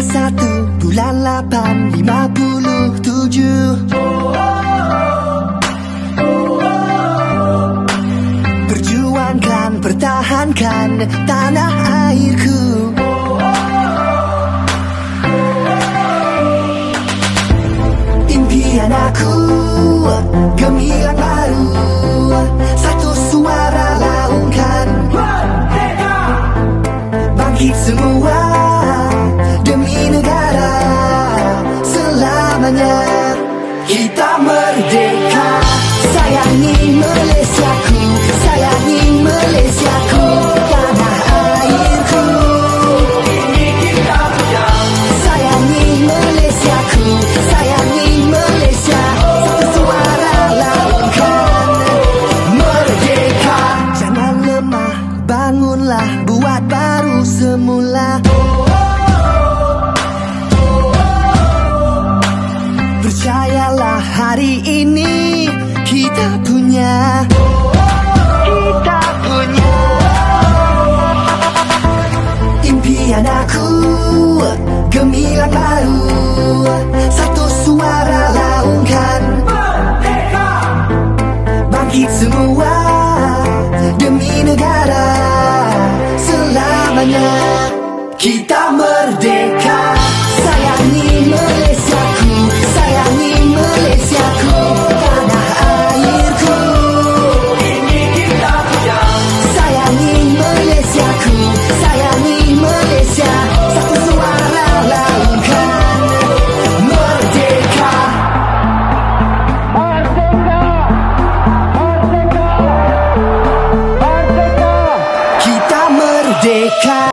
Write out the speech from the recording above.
1 bulan 8 57. Perjuangkan, pertahankan tanah airku. Impian aku gemilang baru, satu suara laungkan merdeka. Bangkit semua demi negara, selamanya kita merdeka. Sayangi Malaysiaku, sayangi Malaysiaku, tanah airku. Ini kita punya. Sayangi Malaysiaku, sayangi Malaysia, satu suara laungkan merdeka. Jangan lemah, bangunlah, buat baru semula. Percayalah, hari ini kita punya. Kita punya. Impian aku gemilang baru, satu suara laungkan merdeka. Bangkit semua demi negara, selamanya kita merdeka.